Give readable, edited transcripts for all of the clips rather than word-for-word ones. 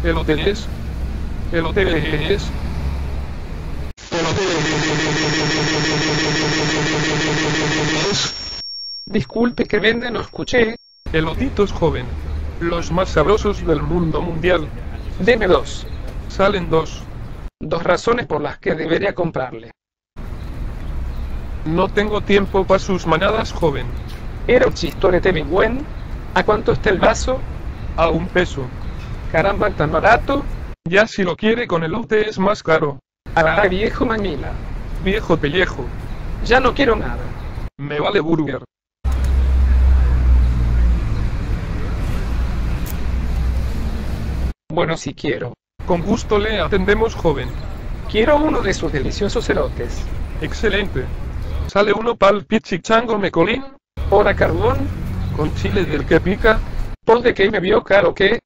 Elotes. Elotes. Disculpe, que vende, no escuché. Elotitos, joven. Los más sabrosos del mundo mundial. Deme 2. Salen 2. 2 razones por las que debería comprarle. No tengo tiempo para sus manadas, joven. Era un chistorete bien buen. ¿A cuánto está el vaso? A $1. Caramba, tan barato. Ya si lo quiere con elote es más caro. Ah, viejo mamila. Viejo pellejo. Ya no quiero nada. Me vale burger. Bueno, si quiero. Con gusto le atendemos, joven. Quiero uno de sus deliciosos elotes. Excelente. Sale uno pa'l pichichango mecolín. Hora carbón. Con chile del que pica. ¿Pos de que me vio caro qué?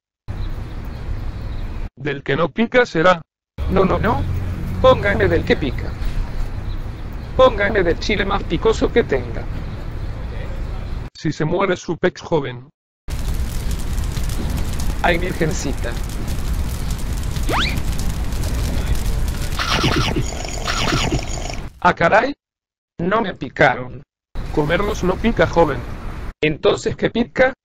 Del que no pica será. No. Póngame del que pica. Póngame del chile más picoso que tenga. Si se muere su pex, joven. Ay, virgencita. Ah, caray. No me picaron. Comerlos no pica, joven. Entonces, ¿qué pica?